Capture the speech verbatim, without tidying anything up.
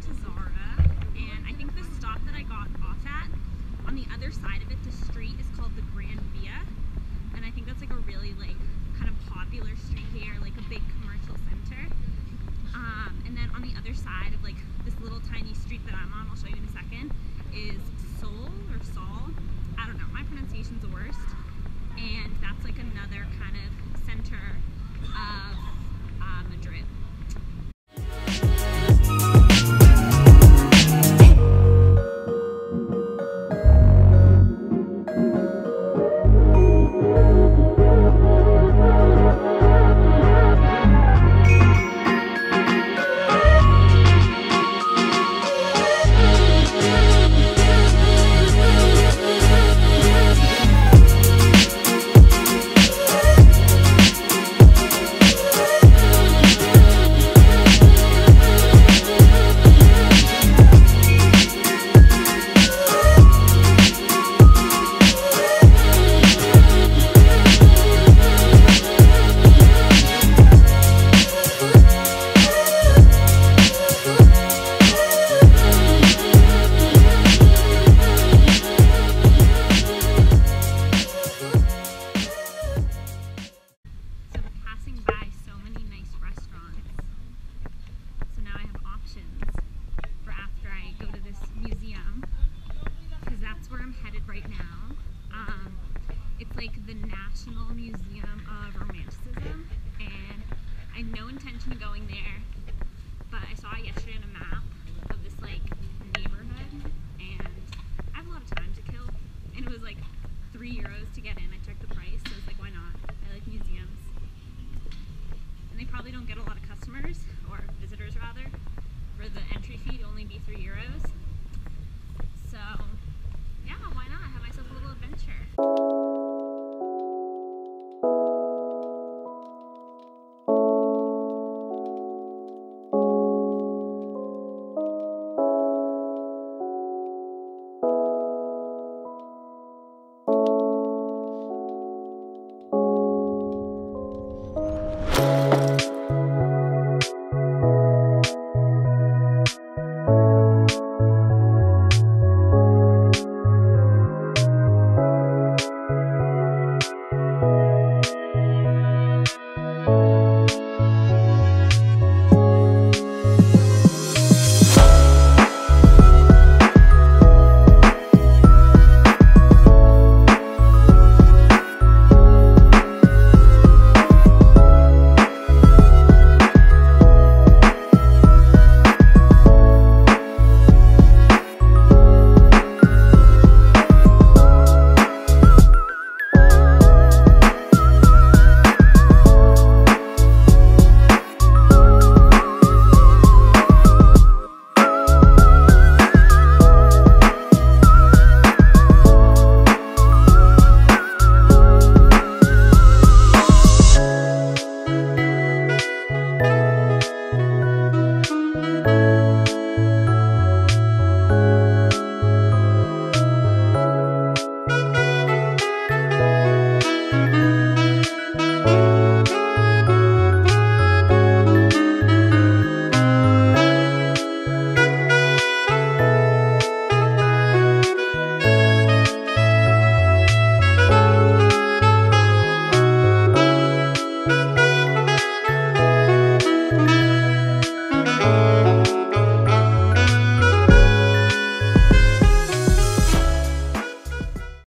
to Zara, and I think the stop that I got off at, on the other side of it, the street is called the Grand Via, and I think that's like a really like kind of popular street here, like a big commercial center. Um, and then on the other side of like this little tiny street that I'm on, I'll show you in a second, is Sol or Sol. I don't know, my pronunciation's the worst. And that's like another kind of center of uh, Madrid. Right now. Um, it's like the National Museum of Romanticism, and I have no intention of going there